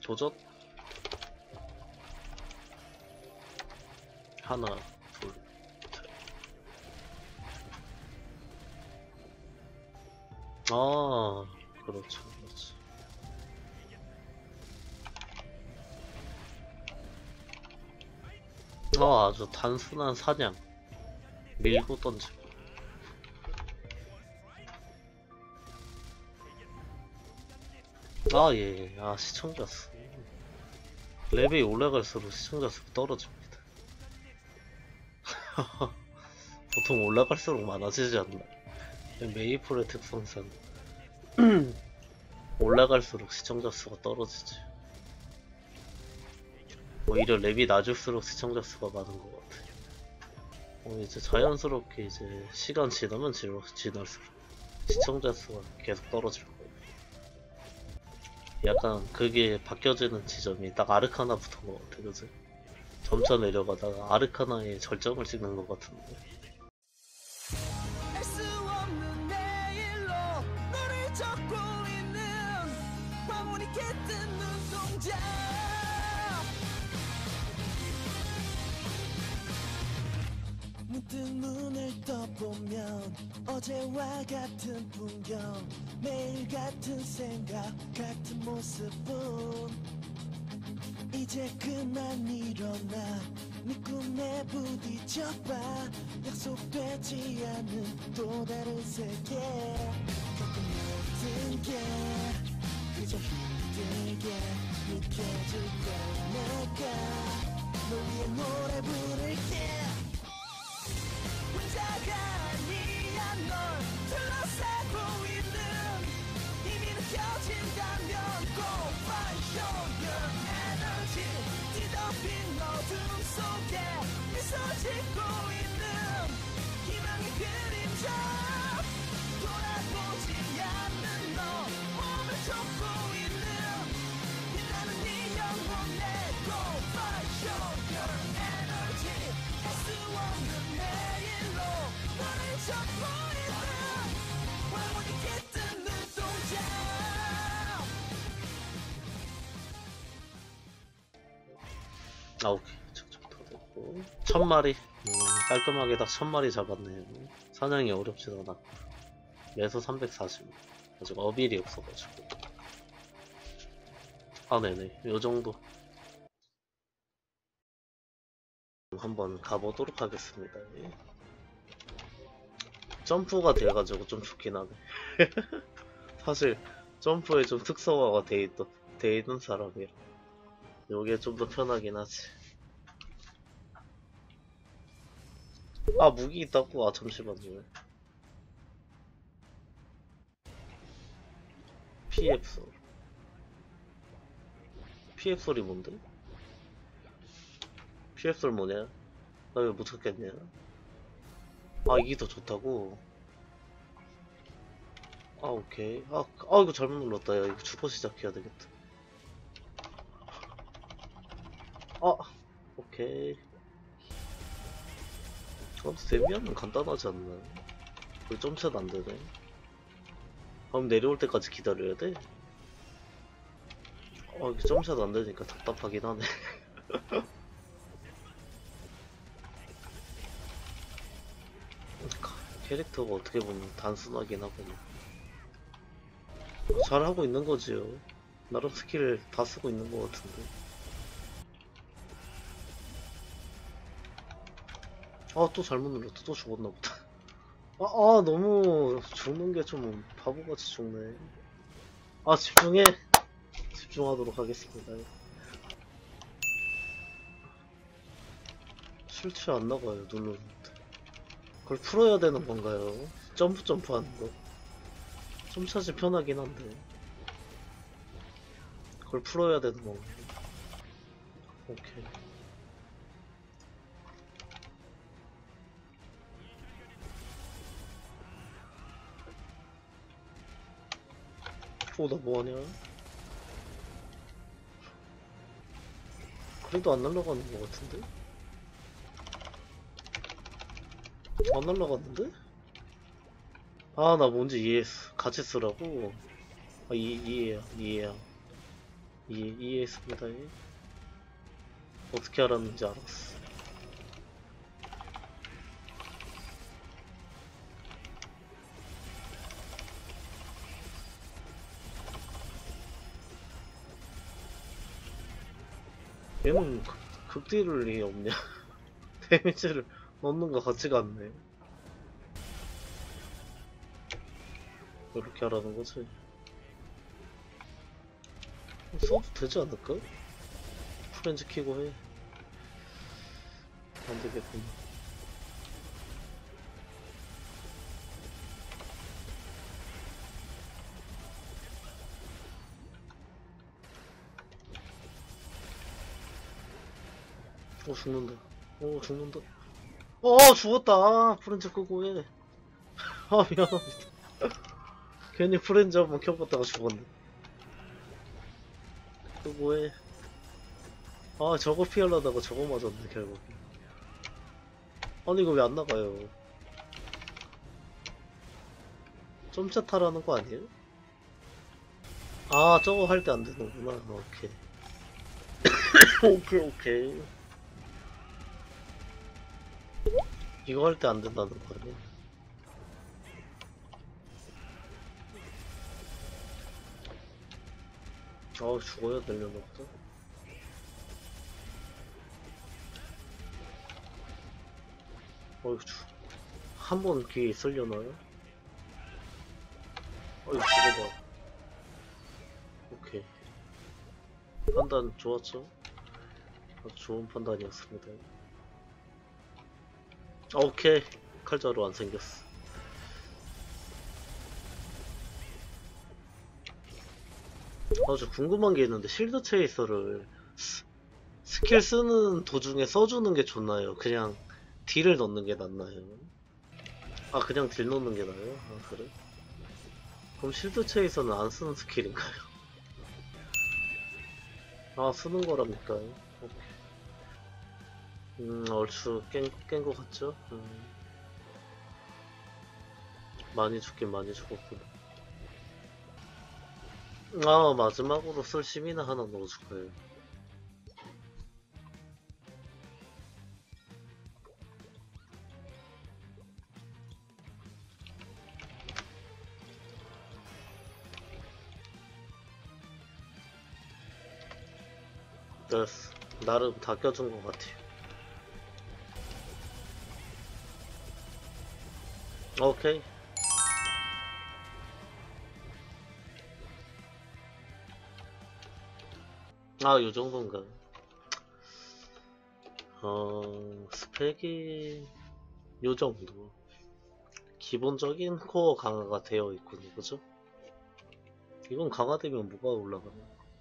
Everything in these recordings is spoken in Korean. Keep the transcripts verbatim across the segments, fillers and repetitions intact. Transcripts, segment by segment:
도전? 하나, 둘, 셋. 아, 그렇죠, 그렇죠. 아, 아주 단순한 사냥. 밀고 던지고. 아, 예, 예. 아, 시청자 수. 레벨이 올라갈수록 시청자 수가 떨어집니다. 보통 올라갈수록 많아지지 않나? 메이플의 특성상 올라갈수록 시청자 수가 떨어지지. 오히려 랩이 낮을수록 시청자 수가 많은 것 같아. 어, 이제 자연스럽게 이제 시간 지나면 지날수록 시청자 수가 계속 떨어질 거예요. 약간 그게 바뀌어지는 지점이 딱 아르카나 붙은 것 같아, 그지? 점차 내려가다가 아르카나의 절정을 찍는 것 같은데. 문득 눈을 떠보면 어제와 같은 풍경, 매일 같은 생각, 같은 모습은 이제 그만 일어나 네 꿈에 부딪혀봐. 약속되지 않은 또 다른 세계. 가끔 모든 게 그저 힘들게 느껴질 때 내가 널 위해 노래 부를게. 혼자가 아니야 널 둘러싸고 있는 이미 느껴진다면 Go find your energy. 뒤덮인 어둠 속에 미소 짓고 있는 희망의 그림자. 돌아보지 않는 너 몸을 쫓고 있는 빛나는 네 영혼에 Go find your energy. 알 수 없는 내일로 너를 찾고 있는 영원히 깃든 눈동자. 아, 오케이. 척척 더 됐고. 천 마리. 음, 깔끔하게 딱 천 마리 잡았네요. 사냥이 어렵진 않았고. 매소 삼백사십. 아직 어빌이 없어가지고. 아, 네네. 요 정도. 한번 가보도록 하겠습니다. 점프가 돼가지고 좀 좋긴 하네. 사실 점프에 좀 특성화가 돼, 있, 돼 있는 사람이라 요게 좀 더 편하긴 하지. 아, 무기 있다고? 아, 잠시만요. 피에프 소리. 피에프 소리 뭔데? 피에프 소리 뭐냐? 나 왜 못 찾겠냐? 아, 이게 더 좋다고? 아, 오케이. 아, 아 이거 잘못 눌렀다. 야, 이거 죽어 시작해야 되겠다. 아, 오케이. 어, 데미하면 간단하지 않나? 왜 점차도 안 되네? 그럼 내려올 때까지 기다려야 돼? 어, 이게 점차도 안 되니까 답답하긴 하네. 캐릭터가 어떻게 보면 단순하긴 하구나. 잘하고 있는 거지요. 나름 스킬을 다 쓰고 있는 것 같은데. 아, 또 잘못 눌렀다. 또 죽었나 보다. 아, 아, 너무 죽는 게 좀 바보같이 죽네. 아, 집중해. 집중하도록 하겠습니다. 실체 안 나가요, 누르는데. 그걸 풀어야 되는 건가요? 점프 점프 하는 거. 좀 사실 편하긴 한데. 그걸 풀어야 되는 건가요? 오케이. 어, 나 뭐하냐? 그래도 안 날아가는 것 같은데? 안 날아갔는데? 아, 나 뭔지 이해했어. 같이 쓰라고? 아, 이, 이해야, 이해야. 이해, 이해했습니다. 예. 어떻게 알았는지 알았어. 얘는 극- 극딜이 없냐? 데미지를 넣는 거 같지가 않네. 이렇게 하라는 거지. 써도 되지 않을까? 프렌즈 키고 해. 안 되겠군. 어, 죽는다. 어, 죽는다. 어, 죽었다. 아, 프렌즈 끄고 해. 아, 미안합니다. 괜히 프렌즈 한번 켜봤다가 죽었네. 끄고 해. 아, 저거 피하려다가 저거 맞았네, 결국. 아니, 이거 왜 안 나가요? 점차 타라는 거 아니에요? 아, 저거 할 때 안 되는구나. 오케이. 오케이, 오케이. 이거 할 때 안 된다는 거 아니야? 아, 죽어야 되려나 보다. 어휴, 한 번 기회 있으려나요? 어휴, 죽어봐. 오케이. 판단 좋았죠? 아주 좋은 판단이었습니다. 아, 오케이. 칼자루 안 생겼어. 아주 궁금한 게 있는데, 실드 체이서를 스, 스킬 쓰는 도중에 써주는 게 좋나요? 그냥 딜을 넣는 게 낫나요? 아, 그냥 딜 넣는 게 나아요? 아, 그래? 그럼 실드 체이서는 안 쓰는 스킬인가요? 아, 쓰는 거랍니까? 음, 얼추 깬, 깬 거 같죠? 음, 많이 죽긴 많이 죽었구나. 아, 마지막으로 쓸 심이나 하나 넣어줄 거예요. 됐어. 나름 다 껴준 것 같아요. 오케이. 아, 요 정도인가. 어, 스펙이 요 정도. 기본적인 코어 강화가 되어 있군요. 그죠? 이건 강화되면 뭐가 올라가나?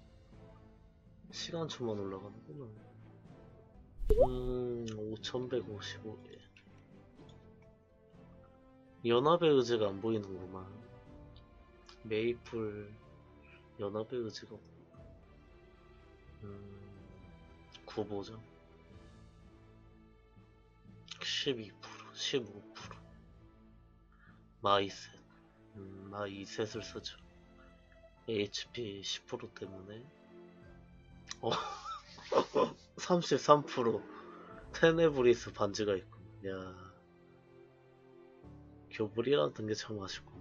시간초만 올라가는구나. 음, 오천백오십오 개. 연합의 의지가 안 보이는구만. 메이플, 연합의 의지가, 음, 구보죠. 십이 퍼센트, 십오 퍼센트. 마이셋. 음, 마이셋을 쓰죠. 에이치피 십 퍼센트 때문에. 어, 삼십삼 퍼센트. 테네브리스 반지가 있군. 야, 교불이라는 게 참 아쉽구만.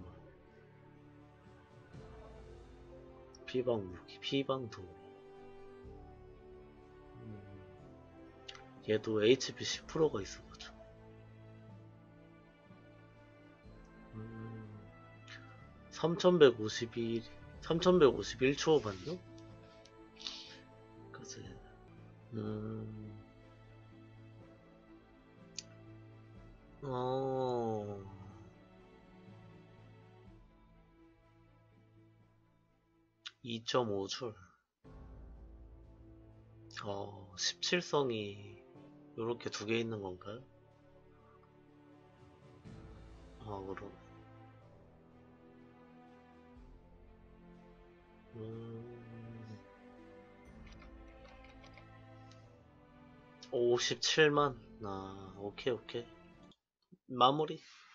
피방 무기, 피방도. 음, 얘도 에이치피 십 퍼센트가 있어가지고. 음, 삼천백오십일, 삼천백오십일 초반요? 그치. 음, 어, 이 점 오 줄. 어, 십칠성이 요렇게 두 개 있는 건가요? 아, 그럼. 음, 오십칠만? 아, 오케이, 오케이. 마무리.